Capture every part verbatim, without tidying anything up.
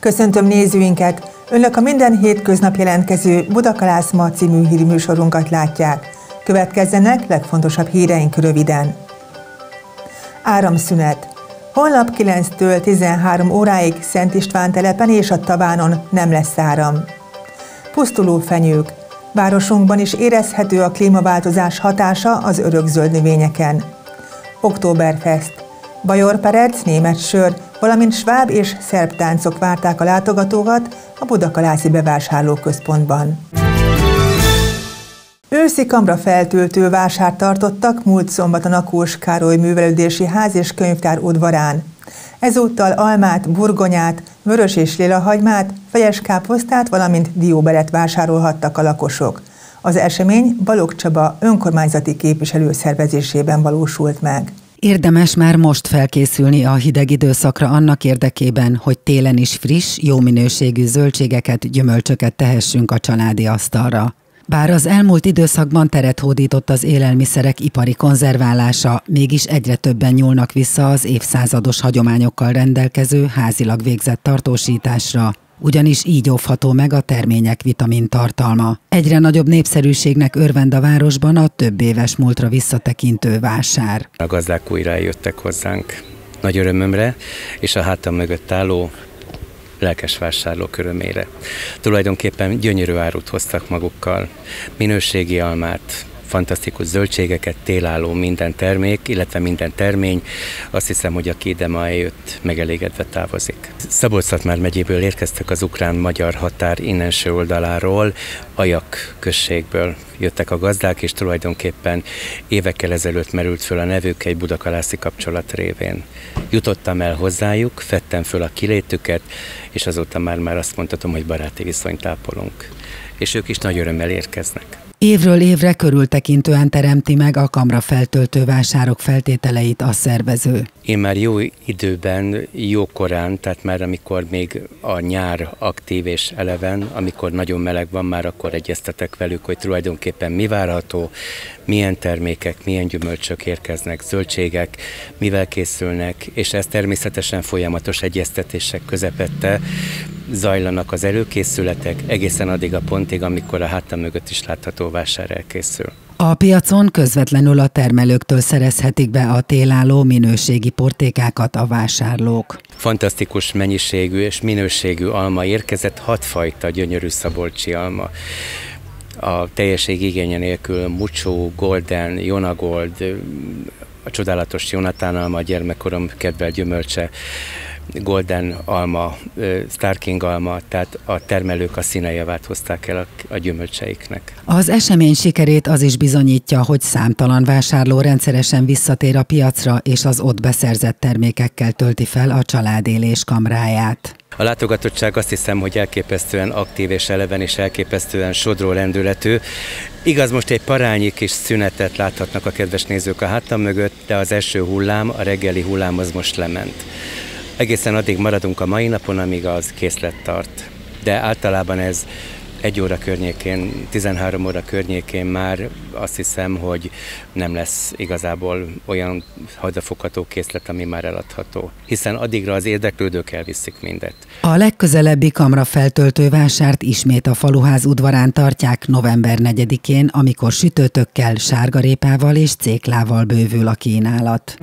Köszöntöm nézőinket! Önök a minden hétköznap jelentkező Budakalász ma című hírműsorunkat látják. Következzenek legfontosabb híreink röviden. Áramszünet. Holnap kilenctől tizenhárom óráig Szent István telepen és a Tavánon nem lesz áram. Pusztuló fenyők. Városunkban is érezhető a klímaváltozás hatása az örökzöld növényeken. Oktoberfest. Bajorperec, német sör, valamint sváb és szerb táncok várták a látogatókat a budakalászi bevásárlóközpontban. Őszi kamrafeltöltő vásárt tartottak múlt szombaton a Kós Károly Művelődési Ház és Könyvtár udvarán. Ezúttal almát, burgonyát, vörös és lila hagymát, fejes káposztát, valamint dióbelet vásárolhattak a lakosok. Az esemény Balogh Csaba önkormányzati képviselő szervezésében valósult meg. Érdemes már most felkészülni a hideg időszakra annak érdekében, hogy télen is friss, jó minőségű zöldségeket, gyümölcsöket tehessünk a családi asztalra. Bár az elmúlt időszakban teret hódított az élelmiszerek ipari konzerválása, mégis egyre többen nyúlnak vissza az évszázados hagyományokkal rendelkező házilag végzett tartósításra, ugyanis így óvható meg a termények vitamintartalma. Egyre nagyobb népszerűségnek örvend a városban a több éves múltra visszatekintő vásár. A gazdák újra eljöttek hozzánk nagy örömömre, és a hátam mögött álló lelkes vásárlók örömére. Tulajdonképpen gyönyörű árut hoztak magukkal, minőségi almát, fantasztikus zöldségeket, télálló minden termék, illetve minden termény. Azt hiszem, hogy aki ide ma eljött, megelégedve távozik. Szabolcs-Szatmár megyéből érkeztek az ukrán-magyar határ innenső oldaláról, Ajak községből jöttek a gazdák, és tulajdonképpen évekkel ezelőtt merült föl a nevük egy budakalászi kapcsolat révén. Jutottam el hozzájuk, fedtem föl a kilétüket, és azóta már, már azt mondhatom, hogy baráti viszonyt ápolunk. És ők is nagy örömmel érkeznek. Évről évre körültekintően teremti meg a kamrafeltöltő vásárok feltételeit a szervező. Én már jó időben, jó korán, tehát már amikor még a nyár aktív és eleven, amikor nagyon meleg van, már akkor egyeztetek velük, hogy tulajdonképpen mi várható, milyen termékek, milyen gyümölcsök érkeznek, zöldségek, mivel készülnek, és ez természetesen folyamatos egyeztetések közepette zajlanak az előkészületek, egészen addig a pontig, amikor a hátam mögött is látható vásár elkészül. A piacon közvetlenül a termelőktől szerezhetik be a télálló minőségi portékákat a vásárlók. Fantasztikus mennyiségű és minőségű alma érkezett, hat fajta gyönyörű szabolcsi alma. A teljesség igénye nélkül Mucsó, Golden, Jonagold, a csodálatos Jonatán alma, a gyermekkorom kedvelt gyümölcse, Golden alma, Star King alma, tehát a termelők a színejavát hozták el a, a gyümölcseiknek. Az esemény sikerét az is bizonyítja, hogy számtalan vásárló rendszeresen visszatér a piacra, és az ott beszerzett termékekkel tölti fel a családélés kamráját. A látogatottság azt hiszem, hogy elképesztően aktív és eleven és elképesztően sodró lendületű. Igaz, most egy parányi kis szünetet láthatnak a kedves nézők a hátam mögött, de az első hullám, a reggeli hullám az most lement. Egészen addig maradunk a mai napon, amíg az készlet tart. De általában ez egy óra környékén, tizenhárom óra környékén már azt hiszem, hogy nem lesz igazából olyan hadafogható készlet, ami már eladható. Hiszen addigra az érdeklődők elviszik mindet. A legközelebbi kamrafeltöltő vásárt ismét a faluház udvarán tartják november negyedikén, amikor sütőtökkel, sárgarépával és céklával bővül a kínálat.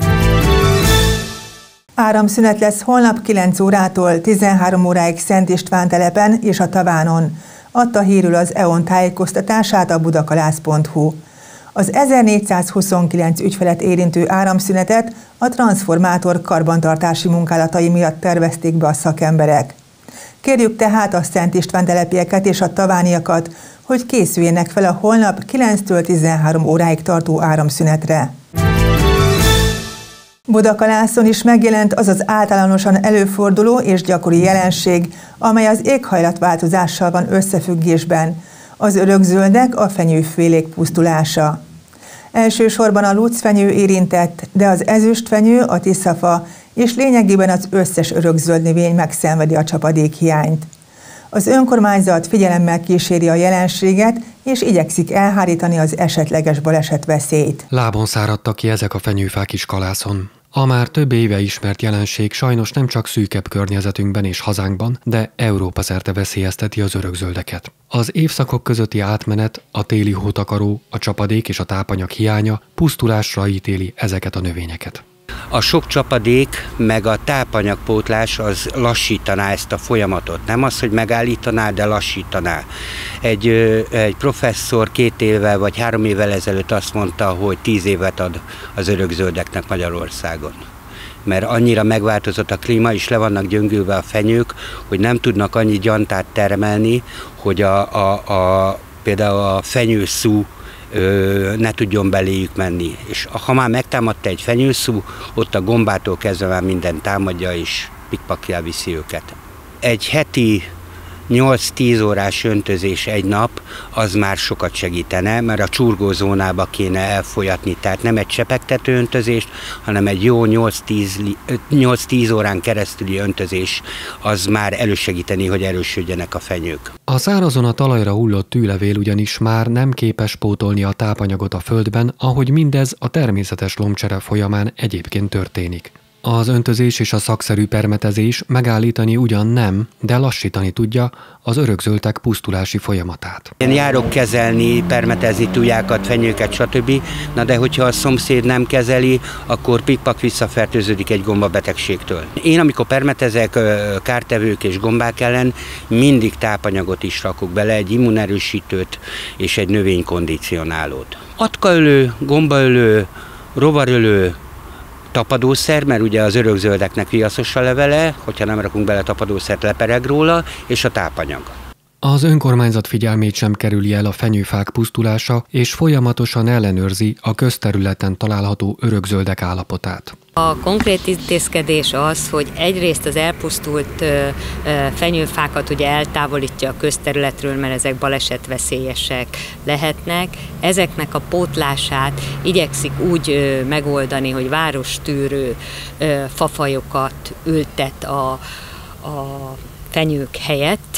Áramszünet lesz holnap kilenc órától tizenhárom óráig Szent István telepen és a Tavánon. Adta hírül az é o en tájékoztatását a budakalász pont hu. Az ezernégyszázhuszonkilenc ügyfelet érintő áramszünetet a transzformátor karbantartási munkálatai miatt tervezték be a szakemberek. Kérjük tehát a Szent István telepieket és a tavániakat, hogy készüljenek fel a holnap kilenctől tizenhárom óráig tartó áramszünetre. Budakalászon is megjelent az az általánosan előforduló és gyakori jelenség, amely az éghajlatváltozással van összefüggésben, az örökzöldek, a fenyőfélék pusztulása. Elsősorban a lucfenyő érintett, de az ezüstfenyő, a tiszafa és lényegében az összes örökzöld növény megszenvedi a csapadékhiányt. Az önkormányzat figyelemmel kíséri a jelenséget, és igyekszik elhárítani az esetleges baleset veszélyt. Lábon száradtak ki ezek a fenyőfák is Kalászon. A már több éve ismert jelenség sajnos nem csak szűkebb környezetünkben és hazánkban, de Európa szerte veszélyezteti az örökzöldeket. Az évszakok közötti átmenet, a téli hótakaró, a csapadék és a tápanyag hiánya pusztulásra ítéli ezeket a növényeket. A sok csapadék meg a tápanyagpótlás az lassítaná ezt a folyamatot. Nem az, hogy megállítaná, de lassítaná. Egy, egy professzor két évvel vagy három évvel ezelőtt azt mondta, hogy tíz évet ad az örökzöldeknek Magyarországon. Mert annyira megváltozott a klíma, és le vannak gyöngülve a fenyők, hogy nem tudnak annyi gyantát termelni, hogy a, a, a, például a fenyőszú ne tudjon beléjük menni. És ha már megtámadta egy fenyőszú, ott a gombától kezdve már minden támadja, és pikpakjá viszi őket. Egy heti nyolc-tíz órás öntözés egy nap, az már sokat segítene, mert a csurgózónába kéne elfolyatni, tehát nem egy csepegtető öntözést, hanem egy jó nyolc-tíz órán keresztüli öntözés, az már elősegíteni, hogy erősödjenek a fenyők. A szárazon a talajra hullott tűlevél ugyanis már nem képes pótolni a tápanyagot a földben, ahogy mindez a természetes lombcsere folyamán egyébként történik. Az öntözés és a szakszerű permetezés megállítani ugyan nem, de lassítani tudja az örökzöldek pusztulási folyamatát. Én járok kezelni, permetezni tujákat, fenyőket, stb. Na de hogyha a szomszéd nem kezeli, akkor pikpak visszafertőződik egy gombabetegségtől. Én amikor permetezek kártevők és gombák ellen, mindig tápanyagot is rakok bele, egy immunerősítőt és egy növénykondicionálót. Atkaölő, gombaölő, rovarölő, tapadószer, mert ugye az örökzöldeknek viaszos a levele, hogyha nem rakunk bele tapadószert, lepereg róla, és a tápanyag. Az önkormányzat figyelmét sem kerüli el a fenyőfák pusztulása, és folyamatosan ellenőrzi a közterületen található örökzöldek állapotát. A konkrét intézkedés az, hogy egyrészt az elpusztult fenyőfákat ugye eltávolítja a közterületről, mert ezek balesetveszélyesek lehetnek. Ezeknek a pótlását igyekszik úgy megoldani, hogy várostűrő fafajokat ültet a, a fenyők helyett,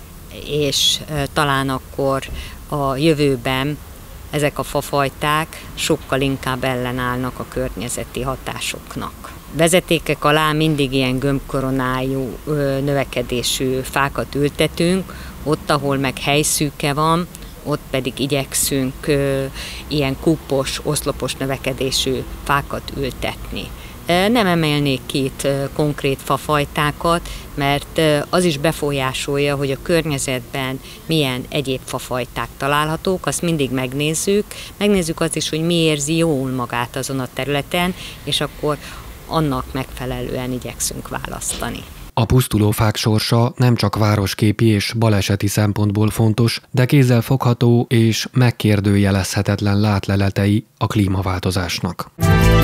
és talán akkor a jövőben ezek a fafajták sokkal inkább ellenállnak a környezeti hatásoknak. Vezetékek alá mindig ilyen gömbkoronájú növekedésű fákat ültetünk, ott, ahol meg helyszűke van, ott pedig igyekszünk ilyen kúpos, oszlopos növekedésű fákat ültetni. Nem emelnék ki itt konkrét fafajtákat, mert az is befolyásolja, hogy a környezetben milyen egyéb fafajták találhatók, azt mindig megnézzük. Megnézzük azt is, hogy mi érzi jól magát azon a területen, és akkor annak megfelelően igyekszünk választani. A pusztuló fák sorsa nem csak városképi és baleseti szempontból fontos, de kézzelfogható és megkérdőjelezhetetlen látleletei a klímaváltozásnak.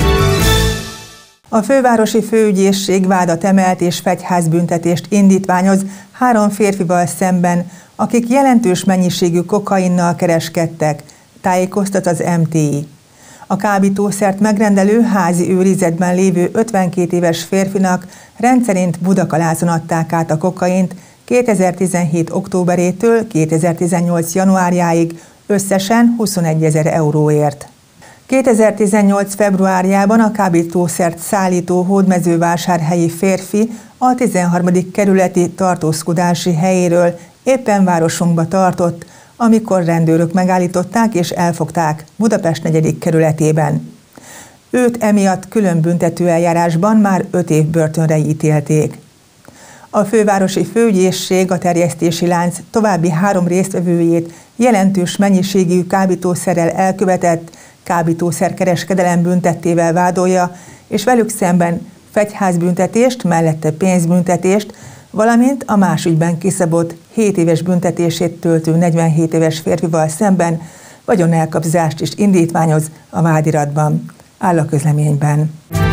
A fővárosi főügyészség vádat emelt és fegyházbüntetést indítványoz három férfival szemben, akik jelentős mennyiségű kokainnal kereskedtek, tájékoztat az em té i. A kábítószert megrendelő házi őrizetben lévő ötvenkét éves férfinak rendszerint Budakalázon adták át a kokaint kétezer-tizenhét októberétől kétezer-tizennyolc januárjáig összesen huszonegyezer euróért. kétezer-tizennyolc februárjában a kábítószert szállító hódmezővásárhelyi férfi a tizenharmadik kerületi tartózkodási helyéről éppen városunkba tartott, amikor rendőrök megállították és elfogták Budapest negyedik kerületében. Őt emiatt külön büntetőeljárásban már öt év börtönre ítélték. A fővárosi főügyészség a terjesztési lánc további három résztvevőjét jelentős mennyiségű kábítószerrel elkövetett kábítószerkereskedelem büntettével vádolja, és velük szemben fegyházbüntetést, mellette pénzbüntetést, valamint a más ügyben kiszabott hét éves büntetését töltő negyvenhét éves férfival szemben vagyonelkobzást is indítványoz a vádiratban, áll a közleményben.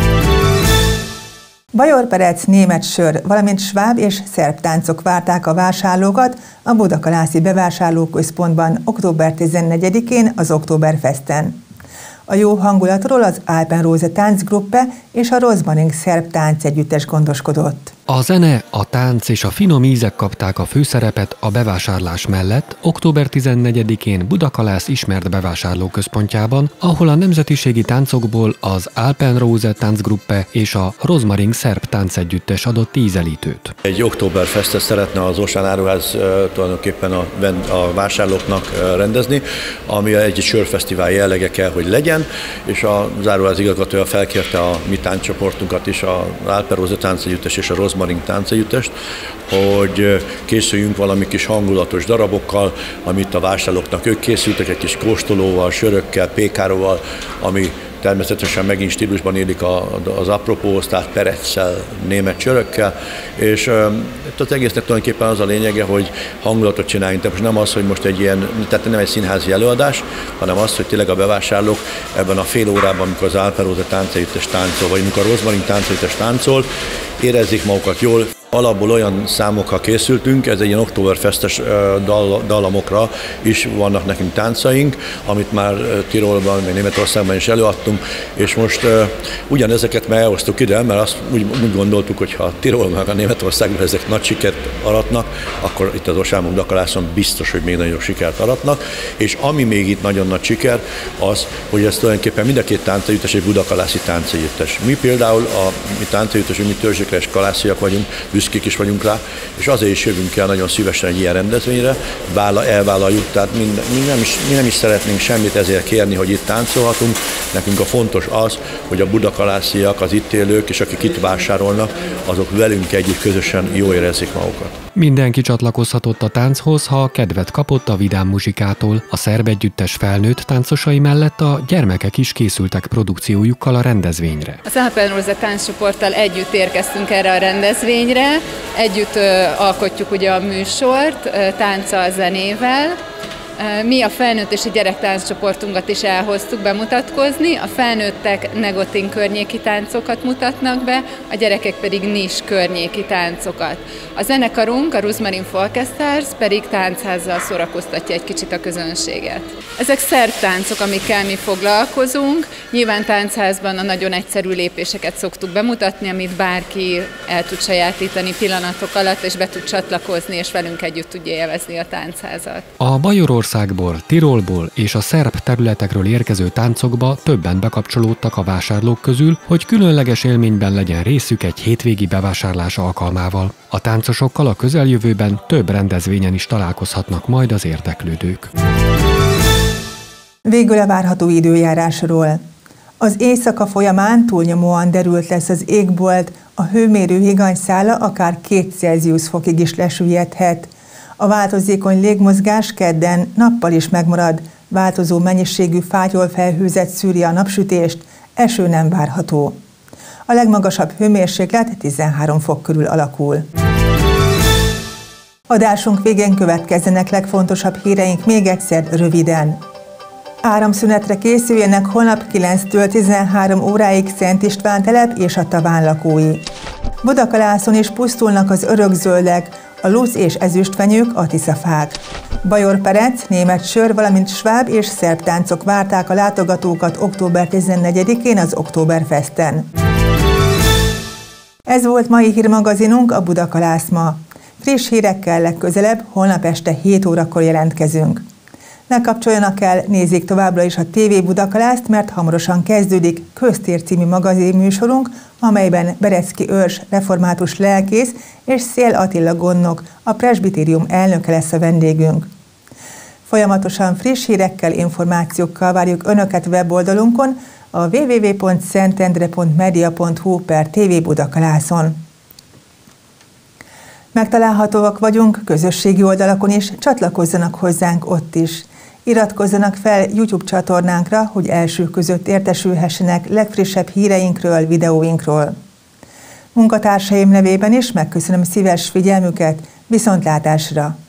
Bajorperec, német sör, valamint sváb és szerb táncok várták a vásárlókat a Budakalászi bevásárlóközpontban október tizennegyedikén az Oktoberfesten. A jó hangulatról az Alpenrose Tanzgruppe és a Rosmarin szerb táncegyüttes gondoskodott. A zene, a tánc és a finom ízek kapták a főszerepet a bevásárlás mellett október tizennegyedikén Budakalász ismert bevásárlóközpontjában, ahol a nemzetiségi táncokból az Alpenrose Tanzgruppe és a Rosmarin szerb táncegyüttes adott ízelítőt. Egy Oktoberfestet szeretne az Auchan áruház tulajdonképpen a, a vásárlóknak rendezni, ami egy sörfesztivál jellege kell, hogy legyen, és az áruház igazgatója felkérte a mi tánccsoportunkat is, az Alpenrose táncegyüttes és a Rosmarin táncegyüttest, hogy készüljünk valami kis hangulatos darabokkal, amit a vásárlóknak ők készültek, egy kis kóstolóval, sörökkel, pékáróval, ami természetesen megint stílusban élik az apropóhoz, tehát pereccel, német sörökkel, és az egésznek tulajdonképpen az a lényege, hogy hangulatot csináljunk, tehát most nem az, hogy most egy ilyen, tehát nem egy színházi előadás, hanem az, hogy tényleg a bevásárlók ebben a fél órában, amikor az Alpenrose táncegyüttes táncol, vagy amikor a Rosmarin táncegyüttes táncol, érezzék magukat jól. Alapból olyan számokkal készültünk, ez egy ilyen Oktoberfestes dal, dallamokra is vannak nekünk táncaink, amit már Tirolban, meg Németországban is előadtunk, és most uh, ugyanezeket már elhoztuk ide, mert azt úgy, úgy gondoltuk, hogy ha Tirol meg a Németországban ezek nagy sikert aratnak, akkor itt az Auchan Budakalászon biztos, hogy még nagyobb sikert aratnak, és ami még itt nagyon nagy siker, az, hogy ez tulajdonképpen mind a két táncegyüttes egy budakalászi táncegyüttes. Mi például a mi táncegyüttes, mi törzsökre és kalásziak vagyunk, büszkék is vagyunk rá, és azért is jövünk el nagyon szívesen egy ilyen rendezvényre, vála, elvállaljuk, tehát mi, mi, nem is, mi nem is szeretnénk semmit ezért kérni, hogy itt táncolhatunk. Nekünk a fontos az, hogy a budakalásziak, az itt élők, és akik itt vásárolnak, azok velünk együtt közösen jól érezzék magukat. Mindenki csatlakozhatott a tánchoz, ha kedvet kapott a vidám muzsikától. A szerb együttes felnőtt táncosai mellett a gyermekek is készültek produkciójukkal a rendezvényre. Az Alpenrose tánccsoporttal együtt érkeztünk erre a rendezvényre, együtt ö, alkotjuk ugye a műsort, ö, tánccal, zenével. Mi a felnőtt és a gyerektánccsoportunkat is elhoztuk bemutatkozni, a felnőttek Negotin környéki táncokat mutatnak be, a gyerekek pedig Nis környéki táncokat. A zenekarunk, a Rosmarin Folkestars pedig táncházzal szórakoztatja egy kicsit a közönséget. Ezek szerb táncok, amikkel mi foglalkozunk, nyilván táncházban a nagyon egyszerű lépéseket szoktuk bemutatni, amit bárki el tud sajátítani pillanatok alatt, és be tud csatlakozni, és velünk együtt tudja élvezni a táncházat. A Bajorország Országból, Tirolból és a szerb területekről érkező táncokba többen bekapcsolódtak a vásárlók közül, hogy különleges élményben legyen részük egy hétvégi bevásárlás alkalmával. A táncosokkal a közeljövőben több rendezvényen is találkozhatnak majd az érdeklődők. Végül a várható időjárásról. Az éjszaka folyamán túlnyomóan derült lesz az égbolt, a hőmérő higanyszála akár két Celsius fokig is lesüllyedhet. A változékony légmozgás kedden nappal is megmarad, változó mennyiségű fátyol felhőzet szűri a napsütést, eső nem várható. A legmagasabb hőmérséklet tizenhárom fok körül alakul. Adásunk végén következzenek legfontosabb híreink még egyszer röviden. Áramszünetre készüljenek holnap kilenctől tizenhárom óráig Szent István telep és a Taván lakói. Budakalászon is pusztulnak az örökzöldek, a lusz és ezüstfenyők, a tiszafák. Bajorperec, német sör, valamint sváb és szerb táncok várták a látogatókat október tizennegyedikén az Oktoberfesten. Ez volt mai hírmagazinunk, a Budakalász ma. Friss hírekkel legközelebb, holnap este hét órakor jelentkezünk. Ne kapcsoljanak el, nézzék továbbra is a té vé Budakalászt, mert hamarosan kezdődik Köztér című magazinműsorunk, amelyben Berecki Őrs református lelkész és Szél Attila gondnok, a presbitérium elnöke lesz a vendégünk. Folyamatosan friss hírekkel, információkkal várjuk Önöket weboldalunkon, a double-u double-u double-u pont szentendre pont media pont hu per té vé Budakalászon. Megtalálhatóak vagyunk közösségi oldalakon is, csatlakozzanak hozzánk ott is. Iratkozzanak fel YouTube csatornánkra, hogy első között értesülhessenek legfrissebb híreinkről, videóinkról. Munkatársaim nevében is megköszönöm szíves figyelmüket, viszontlátásra!